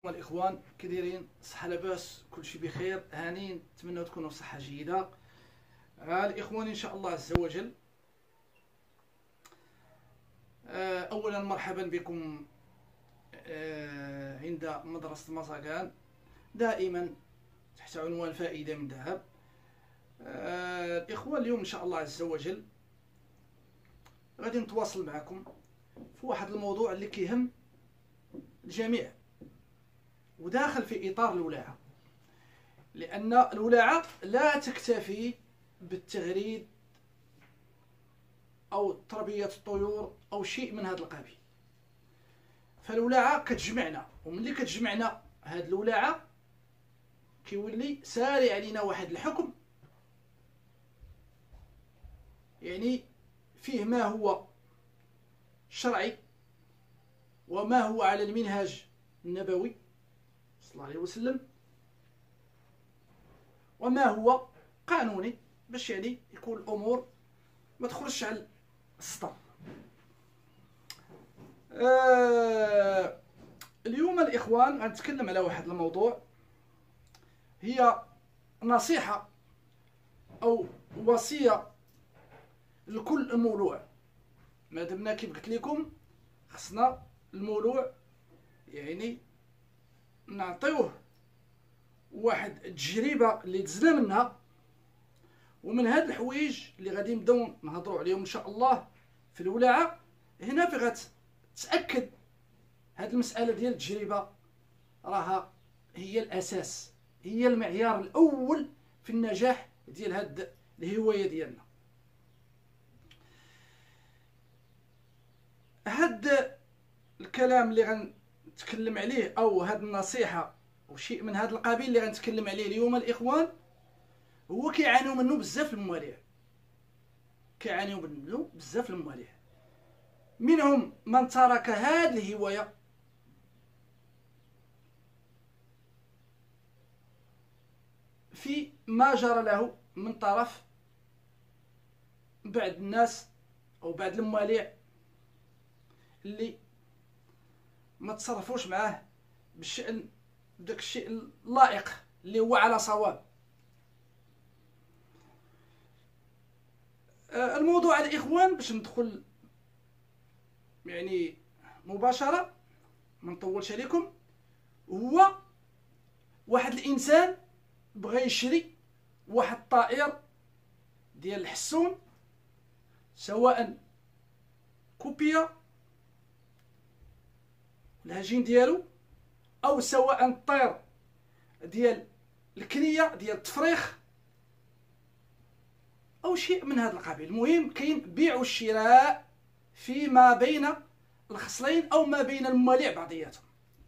الاخوان كي دايرين؟ صحه لاباس؟ كلشي بخير؟ هانين؟ نتمنى تكونوا بصحه جيده. الاخوان ان شاء الله عز وجل، اولا مرحبا بكم عند مدرسه مزاغان، دائما تحت عنوان فائده من ذهب. الاخوان اليوم ان شاء الله عز وجل غادي نتواصل معكم في واحد الموضوع اللي كيهم الجميع وداخل في اطار الولاعه، لان الولاعه لا تكتفي بالتغريد او تربيه الطيور او شيء من هذا القبيل. فالولاعه كتجمعنا، وملي كتجمعنا هاد الولاعه كيولي ساري علينا واحد الحكم، يعني فيه ما هو شرعي وما هو على المنهج النبوي صلى الله عليه وسلم، وما هو قانوني، باش يعني يكون الامور ما تخرجش على السطر. اليوم الاخوان غنتكلم على واحد الموضوع، هي نصيحة او وصية لكل مولوع. ما دمنا كيف قلت لكم خصنا المولوع يعني نعطيوه واحد التجربة اللي دزنا منها، ومن هاد الحوايج اللي غادي نبداو نهضروا عليهم ان شاء الله في الولاعة. هنا في غتتأكد هاد المسألة ديال التجربة راها هي الأساس، هي المعيار الأول في النجاح ديال هاد الهواية ديالنا. هاد الكلام اللي غنتكلم عليه او هاد النصيحة او شيء من هذا القبيل اللي غنتكلم عليه اليوم الاخوان، هو كيعانيو منه بزاف المواليع، كيعانيو منه بزاف المواليع. منهم من ترك هاد الهواية في ما جرى له من طرف بعض الناس او بعض المواليع اللي ما تصرفوش معاه بالشأن بداك الشيء اللائق اللي هو على صواب. الموضوع الاخوان باش ندخل يعني مباشرة ما نطولش عليكم، هو واحد الانسان بغى يشري واحد الطائر ديال الحسون، سواء كوبيا الهجين ديالو او سواء الطير ديال الكنية ديال التفريخ او شيء من هذا القبيل. المهم كاين بيع والشراء فيما بين الخصلين او ما بين المواليع بعضياتهم.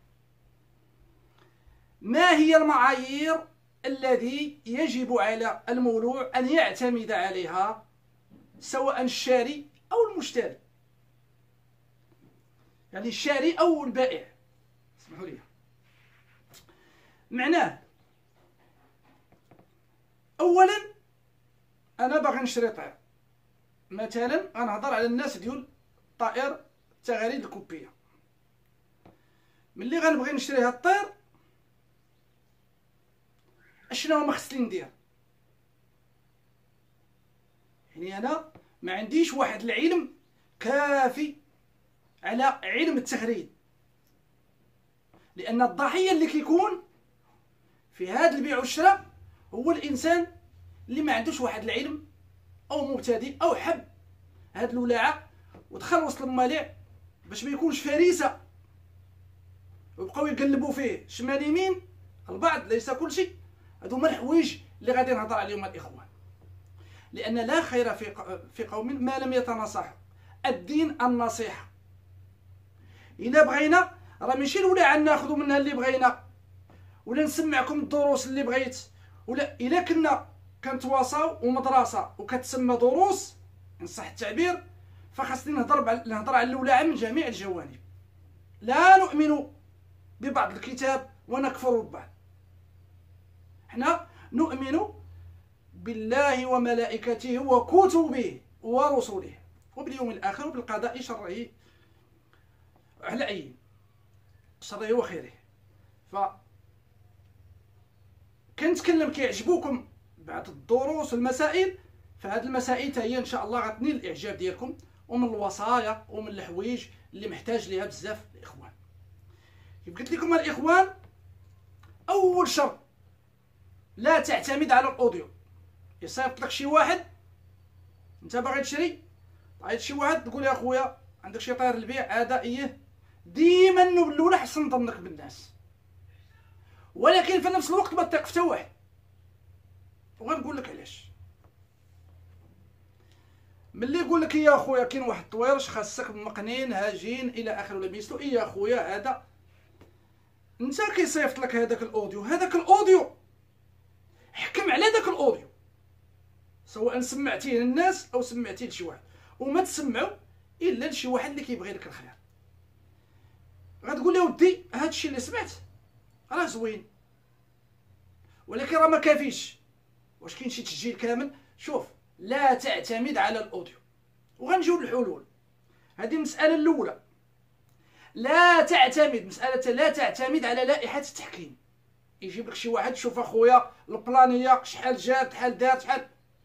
ما هي المعايير الذي يجب على المولوع ان يعتمد عليها، سواء الشاري او المشتري، يعني الشاري او البائع؟ اسمحوا لي. معناه اولا انا باغي نشري طائر، مثلا غنهضر على الناس ديال طائر التغاريد الكوبيه. ملي غنبغي نشري هاد الطير اشنو ما خصني ندير؟ يعني انا ما عنديش واحد العلم كافي على علم التغريد، لان الضحيه اللي كيكون في هذا البيع والشراء هو الانسان اللي ما عندوش واحد العلم او مبتدئ او حب هاد الولاعه ودخل وسط المواليع باش ما يكونش فريسه ويبقاو يقلبوا فيه شمال يمين. البعض ليس كل شيء. هادو هما الحوايج اللي غادي نهضر عليهم الاخوان، لان لا خير في قوم ما لم يتناصحوا. الدين النصيحه. الا بغينا راه ماشي الولاعه ناخذوا منها اللي بغينا ولا نسمعكم الدروس اللي بغيت، ولا الا كنا كنتواصاو ومدرسه وكتسمى دروس ان صح التعبير، فخاصني نهضر على الولاعه من جميع الجوانب. لا نؤمن ببعض الكتاب ونكفر ببعض. احنا نؤمن بالله وملائكته وكتبه ورسله وباليوم الاخر وبالقضاء شره على شره وخيره. ف كنتكلم كيعجبوكم بعض الدروس والمسائل، فهاد المسائل حتى هي ان شاء الله غتنيل الاعجاب ديالكم، ومن الوصايا ومن الحوايج اللي محتاج ليها بزاف الاخوان. كيف قلت لكم الاخوان، اول شرط لا تعتمد على الاوديو. يصيفط لك شي واحد انت باغي تشري، عيط شي واحد تقول يا خويا عندك شي طير البيع هذا ايه، ديما الاولى حسن ظنك بالناس، ولكن في نفس الوقت ما تثق في حتى واحد. وغنقول لك علاش. ملي يقول لك يا خويا كاين واحد الطويرش خاصك مقنين هاجين الى اخره ولا ميسلو، يا خويا هذا انت كيصيفط لك هذاك الاوديو، هذاك الاوديو حكم على داك الاوديو، سواء سمعتيه للناس او سمعتيه لشي واحد، وما تسمعوا الا لشي واحد اللي كيبغي لك الخير. غتقول له ودي هادشي اللي سمعت راه زوين، ولكن راه ما كافيش. واش كاين شي تسجيل كامل؟ شوف، لا تعتمد على الاوديو. وغنجيو للحلول. هذه المساله الاولى، لا تعتمد على لائحه التحكيم. يجيب لك شي واحد، شوف اخويا البلانيه شحال جات شحال دارت شحال،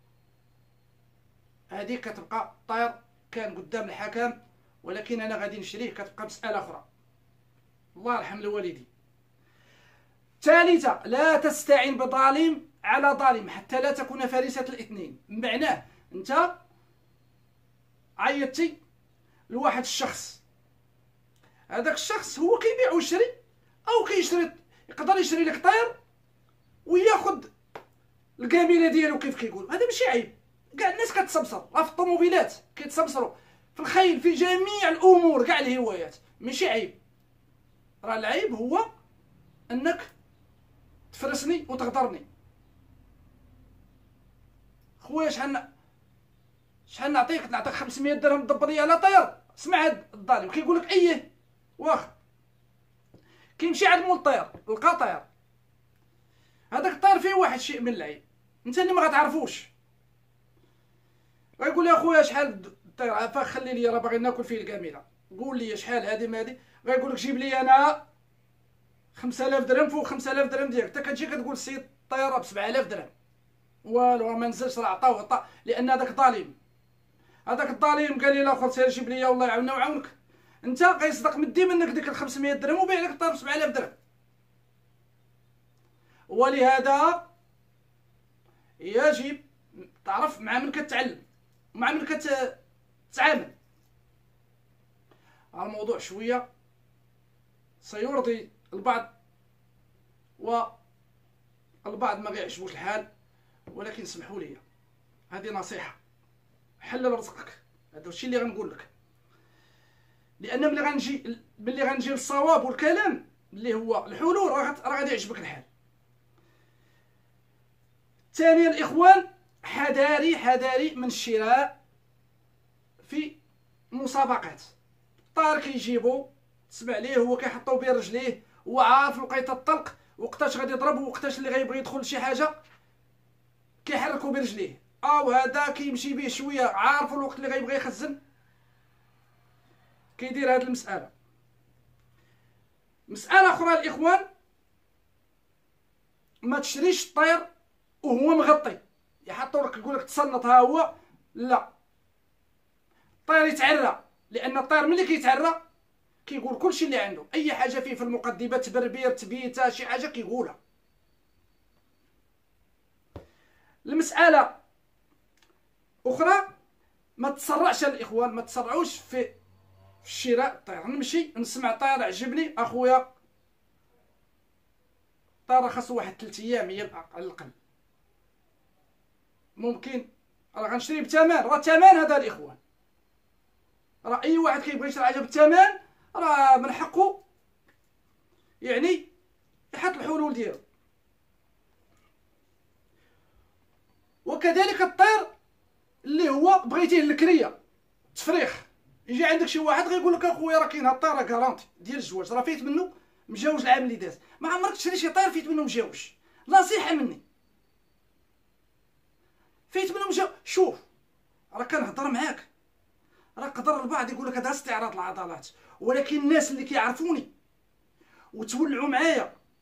هذه كتبقى طير كان قدام الحكم، ولكن انا غادي نشريه، كتبقى مساله اخرى. الله يرحم الوالدين. ثالثا، لا تستعين بظالم على ظالم حتى لا تكون فريسة الاثنين. معناه انت عيطتي لواحد الشخص، هذاك الشخص هو كيبيع ويشري، او كيشري، يقدر يشري لك طير وياخذ الكاميله ديالو كيف كيقول. هذا ماشي عيب، كاع الناس كتسبسر، راه في الطوموبيلات كيتسبسروا، في الخيل، في جميع الامور، كاع الهوايات، ماشي عيب. راه العيب هو انك تفرسني وتغدرني. خويا شحال نعطيك 500 درهم تدبر لي على طير. سمع هاد الظالم كيقول لك اييه واخا، كيمشي عند مول الطير لقى طير، هذاك الطير فيه واحد الشيء من العيب انت اللي ما غتعرفوش. غيقول يا خويا شحال الطير، فخلي لي راه باغي ناكل فيه الكاميله، قول لي شحال هذه ما هذه. غيقول لك جيب لي انا 5000 درهم فوق 5000 درهم ديالك. انت كتجي كتقول السيد الطياره ب 7000 درهم، والو ما نزلش، راه عطاوه لان هذاك الظالم قال لي الاخر سير جيب لي والله يعاوننا ويعاونك. انت غيصدق مدي منك ديك ال 500 درهم وبيع لك الطير ب 7000 درهم. ولهذا يجب تعرف مع من كتعلم ومع من كتعامل. الموضوع شويه سيرضي البعض والبعض ما غيعجبوش الحال، ولكن سمحوا لي، هذه نصيحه، حلل رزقك. هذا الشيء اللي غنقول لك، لان ملي غنجي للصواب والكلام اللي هو الحلول راه غادي يعجبك الحال. ثانيا الاخوان، حذاري من الشراء في مسابقات. طار كيجيبو تسمع ليه هو كيحطو بين رجليه، هو عارف لقيت الطلق وقتاش غادي يضرب وقتاش اللي غيبغي يدخل شي حاجه كيحركو برجليه، او هذا كيمشي به شويه عارف الوقت اللي غيبغي يخزن، كيدير هذه المساله. مساله اخرى الاخوان، ما تشريش الطير وهو مغطي، يحطوا لك يقول لك تصنت ها هو، لا، الطير يتعرى، لان الطير ملي كيتعرى كيقول كلشي اللي عنده، اي حاجه فيه في المقدمه، تبربير، تبيته، شي حاجه كيقولها. المساله اخرى، ما تسرعش الاخوان، ما تسرعوش في شراء الطير. نمشي نسمع طير عجبني اخويا، طير خاصو واحد 3 ايام هي على الاقل، ممكن راه غنشري بثمن، راه الثمن هذا الاخوان، راه اي واحد كيبغي يشري حاجه بالثمن راه من حقه يعني يحط الحلول ديالو. وكذلك الطير اللي هو بغيتيه الكريه تفريخ، يجي عندك شي واحد غيقول لك اخويا راه كاين هاد الطير راه كارونتي ديال الزواج، راه فايت منه مجاوج العام اللي داز. ما عمرك تشري شي طير فايت منه مجاوج، نصيحه مني، فايت منه مجاوج. شوف راه كنهضر معاك، راه قدر البعض يقول لك هذا استعراض العضلات، ولكن الناس اللي كيعرفوني وتولعوا معايا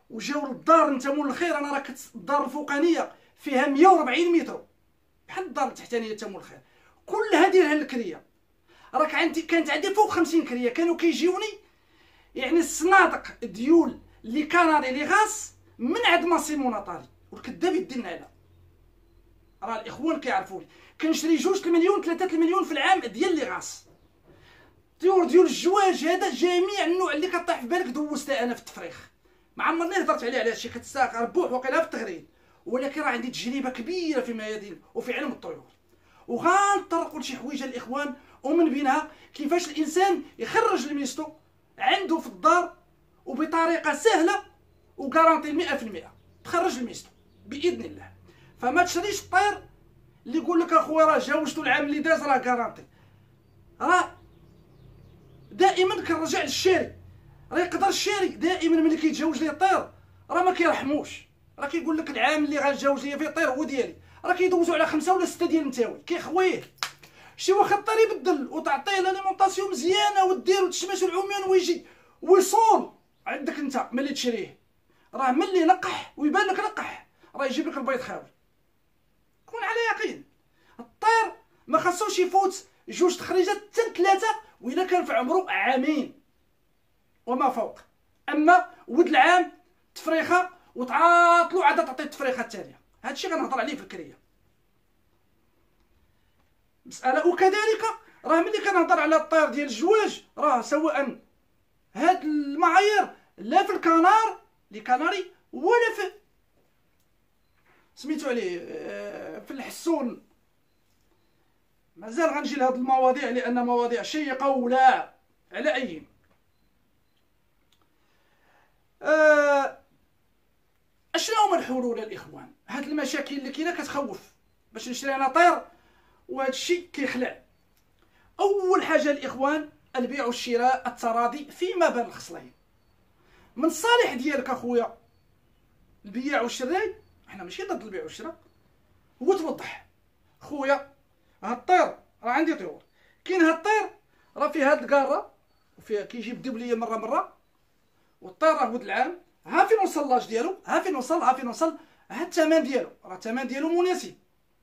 وجاو للدار، انت مول الخير، انا راك الدار الفوقانيه فيها 140 متر بحال الدار التحتانيه انت مول الخير، كلها ديالها الكريه. راك عندي كانت عندي فوق 50 كريه، كانوا كيجيوني يعني الصنادق ديول لي كاناري لي غاس من عند ماسيمو ناطالي، والكذاب يدينا على راه الاخوان كيعرفوني. كنشري 2 المليون 3 المليون في العام ديال لي غاس، طيور ديال الجواج. هذا جميع النوع اللي كطيح في بالك دوزتها انا في التفريخ، ما عمرني هضرت عليه على هادشي، كتساق ربوح وقيلها في التغريد، ولكن راه عندي تجربه كبيره في ميادين وفي علم الطيور. وغنطرقوا لشي حويجه الاخوان، ومن بينها كيفاش الانسان يخرج لميستو عنده في الدار وبطريقه سهله وغارانتي 100% تخرج لميستو باذن الله. فما تشريش الطير اللي يقول لك اخويا راه جاوزتو العام اللي داز راه غارانتي. راه دائما كنرجع للشاري، راه يقدر الشاري دائما ملي كيتجاوز ليه الطير راه ما كيرحموش، راه كيقول لك العام اللي غنجاوز ليا فيه الطير هو ديالي، راه كيدوزو على 5 ولا 6 ديال النتاوي كيخويه. شي واخا الطير يبدل وتعطيه لاليمونطاسيون مزيانه ودير وتشمس العميان ويجي ويصول عندك انت ملي تشريه، راه ملي نقح ويبان لك نقح راه يجيب لك البيض خاوي. كون على يقين الطير ما خاصوش يفوت 2 تخريجات حتى 3 وإلا كان في عمره عامين وما فوق. اما ولد العام تفريخه وتعاطلو عاد تعطيه التفريخه الثانيه، هادشي غنهضر عليه في الكريه مساله. وكذلك راه ملي كنهضر على الطير ديال الجواج، راه سواء هاد المعايير لا في الكنار لي كناري ولا في سميتو عليه في الحسون. مازال غنجي لهاد المواضيع لان مواضيع شيقه ولا على اي. اشنو هما الحلول الاخوان؟ هاد المشاكل اللي كاينه كتخوف باش نشري انا طير وهذا الشيء كيخلع. اول حاجه الاخوان البيع والشراء التراضي فيما بين الخصلين. من الصالح ديالك اخويا البيع والشراء، احنا ماشي ضد البيع والشراء، هو توضح خويا هاد الطير راه عندي طيور، كاين هاد الطير راه فيه هاد الكاره وفيه كيجيب دبليه مره والطير راه ولد العام، ها فين وصل لاج ديالو، ها فين وصل ها الثمن ديالو، راه الثمن ديالو مناسب.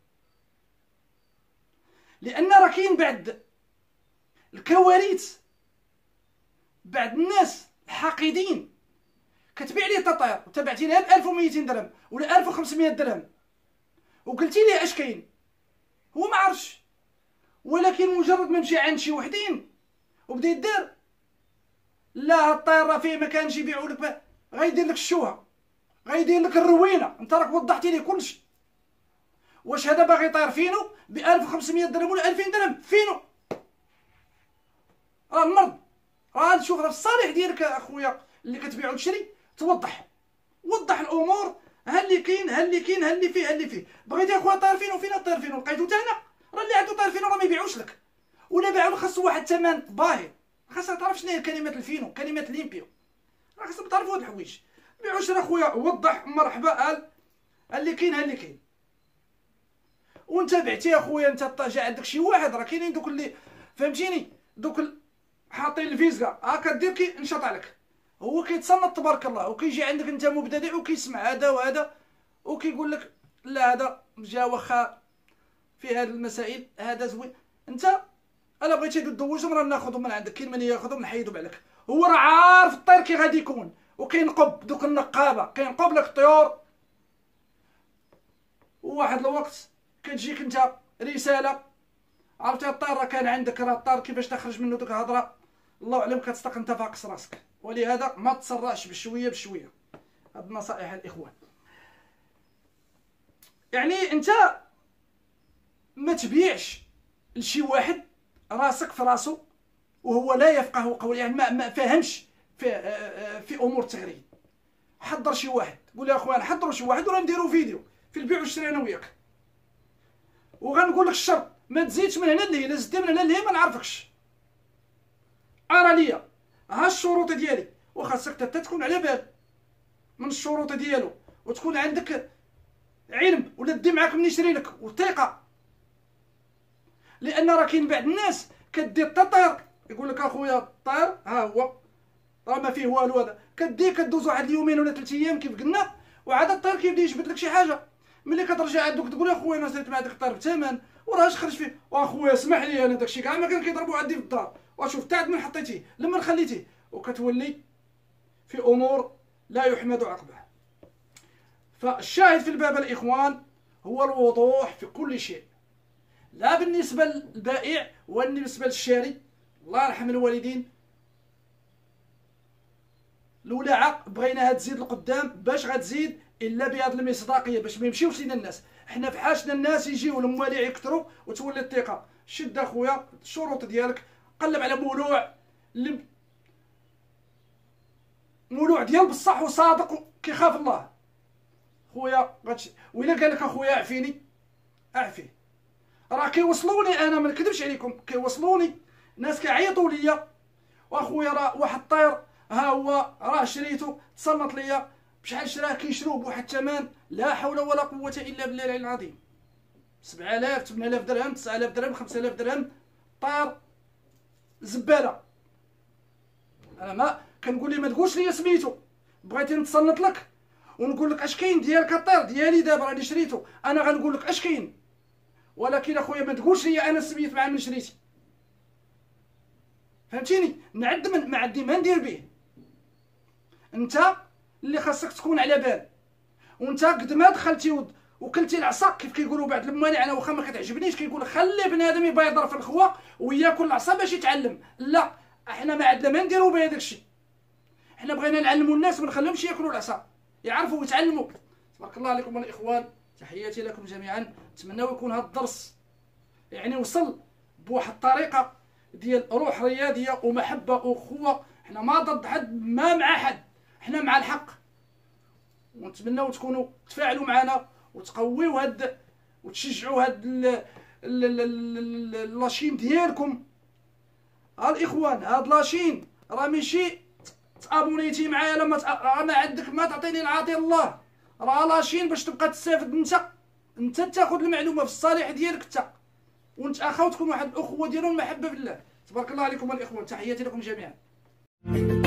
لان راه كاين بعد الكوارث، بعد الناس الحاقدين كتبيع ليه الطير وتبعتي لها ب 1200 درهم ولا 1500 درهم وقلتي ليه اش كاين، هو ما عرفش، ولكن مجرد ما مشى عند شي وحدين وبدا يدار لا الطير راه فيه ما كانش يبيعوا لك، غيدير لك الشوهه، غيدير لك الروينه، انت راك وضحتي ليه كلشي. واش هذا باغي طير فينو ب 1500 درهم ولا 2000 درهم فينو؟ راه المرض. راه شوف راه في الصالح ديالك اخويا اللي كتبيع وتشري توضح، وضح الامور، ها اللي كاين ها اللي كاين ها اللي فيه ها اللي فيه. بغيتي اخويا طير فينو، فين الطير فينو لقيتو حتى هنا، راه اللي عنده طير فينو راه ما يبيعوش لك، ولا باعوا خاصو واحد الثمن باهي. خاصك تعرف شنو هي كلمه الفينو، كلمه ليمبيو، راه خاصك تعرفوا هاد الحوايج. بيع وشرا اخويا وضح مرحبا قال اللي كاين ها اللي كاين. وانت بعتي اخويا انت جا عندك شي واحد، راه كاينين دوك اللي فهمتيني دوك حاطين الفيزكا ها كدير كينشط عليك، هو كيتصنت تبارك الله وكيجي عندك انت مبتدئ وكيسمع هذا وهذا وكيقول لك لا هذا جا واخا في هذه المسائل هذا زوين، انت الا بغيتي تدوزهم راه ناخذهم من عندك، كاين من ياخذهم نحيدهم عليك. هو راه عارف الطير كي غادي يكون وكينقب دوك النقابه كينقب لك الطيور، وواحد الوقت كتجيك انت رساله عرفتي الطير راه كان عندك، راه الطير كيفاش تخرج منه دوك الهضره الله اعلم، كتصدق انت فاقس راسك. ولهذا ما تسرعش بشويه. هاد نصائح الاخوان. يعني انت ما تبيعش لشي واحد راسك في راسو وهو لا يفقه قول، يعني ما فهمش في امور التغريد. حضر شي واحد، قول يا اخوان حضروا شي واحد ولا نديروا فيديو في البيع والشراء انا وياك، وغنقول لك الشرط ما تزيدش من هنا لهي، لا زدتي من هنا لهي ما نعرفكش. ارى ليا ها الشروط ديالي، وخاصك حتى تكون على بال من الشروط ديالو وتكون عندك علم ولا دي معاك من يشري لك وثقه. لان راه كاين بعض الناس كدير الطير يقول لك اخويا الطير ها هو راه ما فيه والو. هذا كدوز واحد اليومين ولا 3 ايام كيف قلنا، وعاد الطير كيبدا يجبد لك شي حاجه. ملي كترجع عندك تقول يا خويا انا شريت مع داك الطير بثمن وراه اش خرج فيه، واخويا اسمح لي انا داكشي كاع ما كان كيضربوا عندي في الدار، وشوف تا من حطيتيه لما خليتيه، وكتولي في امور لا يحمد عقبها. فالشاهد في الباب الاخوان هو الوضوح في كل شيء، لا بالنسبه للبائع وبالنسبه للشاري. الله يرحم الوالدين، الولاعه بغيناها تزيد لقدام، باش غتزيد الا بهذه المصداقيه باش ما يمشيوش لينا الناس. حنا فحاشنا الناس يجيو المواليع يكثروا وتولي الثقه. شد اخويا الشروط ديالك، قلب على مولوع اللي مولوع ديال بصح وصادق كيخاف الله. خويا وإلا قال لك اخويا اعفيني اعفيه، راه كيوصلوني انا ما نكذبش عليكم، كيوصلوني ناس كيعيطوا ليا واخويا راه واحد الطير ها هو راه شريته تصنت ليا بشحال شراه كيشروه بواحد الثمن لا حول ولا قوه الا بالله العلي العظيم، 7000 8000 درهم 9000 درهم 5000 درهم طير زباله. انا ما كنقول لي ما تقولش لي سميتو، بغيتي نتصنت لك ونقول لك اش كاين ديالك الطير ديالي دابا راني شريته، انا غنقول لك اش كاين، ولكن اخويا ما تقولش لي انا سميت مع من شريتي. فهمتيني؟ نعد ما عندي ما ندير به. انت اللي خاصك تكون على بال، وانت قد ما دخلتي وكلتي العصا كيف كيقولوا بعض الموالي. انا واخا ما كتعجبنيش كيقول خلي بنادم يبقى يضرب في الخوا وياكل العصا باش يتعلم. لا، احنا ما عندنا ما نديروا به هذاك الشيء. احنا بغينا نعلموا الناس ما نخليهمش ياكلوا العصا، يعرفوا ويتعلموا. تبارك الله عليكم الاخوان، تحياتي لكم جميعا. نتمنوا يكون هذا الدرس يعني وصل بواحد الطريقه ديال روح رياضيه ومحبه واخوه. احنا ما ضد حد، ما مع حد، احنا مع الحق. ونتمنوا تكونوا تفاعلوا معنا وتقويوا هاد وتشجعوا هاد لاشين ديالكم. الاخوان هاد لاشين راه ماشي تابونيتي معايا لما ما عندك ما تعطيني العطي الله، راه لاشين باش تبقى تستافد انت تاخذ المعلومه في الصالح ديالك انت، وانت اخا وتكون واحد الاخوه ديالو المحبه بالله. تبارك الله عليكم الاخوان، تحياتي لكم جميعا.